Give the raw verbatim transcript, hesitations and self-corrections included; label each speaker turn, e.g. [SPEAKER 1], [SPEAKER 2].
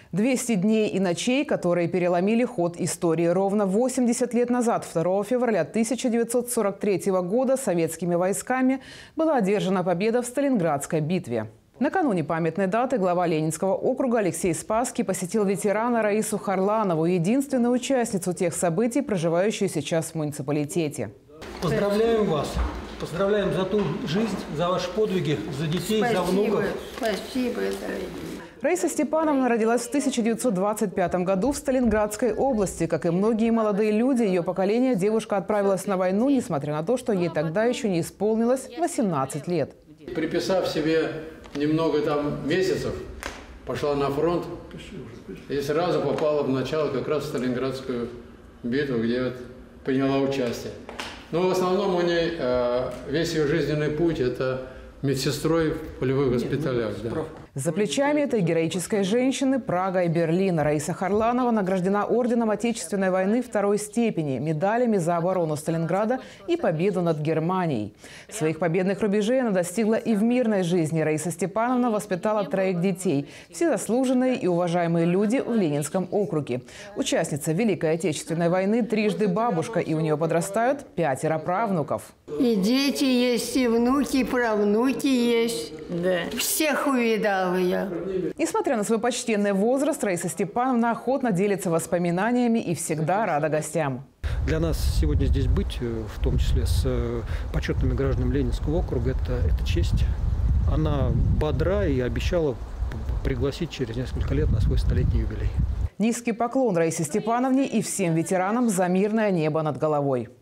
[SPEAKER 1] двести дней и ночей, которые переломили ход истории. Ровно восемьдесят лет назад, второго февраля тысяча девятьсот сорок третьего года, советскими войсками была одержана победа в Сталинградской битве. Накануне памятной даты глава Ленинского округа Алексей Спасский посетил ветерана Раису Харланову, единственную участницу тех событий, проживающую сейчас в муниципалитете.
[SPEAKER 2] Поздравляем вас! Поздравляем за ту жизнь, за ваши подвиги, за детей,
[SPEAKER 3] Спасибо,
[SPEAKER 2] за внуков.
[SPEAKER 3] Спасибо, дорогие.
[SPEAKER 1] Раиса Степановна родилась в тысяча девятьсот двадцать пятом году в Сталинградской области. Как и многие молодые люди ее поколения, девушка отправилась на войну, несмотря на то, что ей тогда еще не исполнилось восемнадцать лет.
[SPEAKER 4] Приписав себе немного там месяцев, пошла на фронт и сразу попала в начало как раз в Сталинградскую битву, где вот приняла участие. Но в основном у ней э, весь ее жизненный путь – это медсестрой в полевых госпиталях. Да.
[SPEAKER 1] За плечами этой героической женщины Прага и Берлин. Раиса Харланова награждена орденом Отечественной войны второй степени, медалями за оборону Сталинграда и победу над Германией. Своих победных рубежей она достигла и в мирной жизни. Раиса Степановна воспитала троих детей. Все заслуженные и уважаемые люди в Ленинском округе. Участница Великой Отечественной войны, трижды бабушка, и у нее подрастают пятеро правнуков.
[SPEAKER 3] И дети есть, и внуки, и правнуки есть. Да. Всех увидала я.
[SPEAKER 1] Несмотря на свой почтенный возраст, Раиса Степановна охотно делится воспоминаниями и всегда рада гостям.
[SPEAKER 2] Для нас сегодня здесь быть, в том числе с почетными гражданами Ленинского округа, это, это честь. Она бодра и обещала пригласить через несколько лет на свой столетний юбилей.
[SPEAKER 1] Низкий поклон Раисе Степановне и всем ветеранам за мирное небо над головой.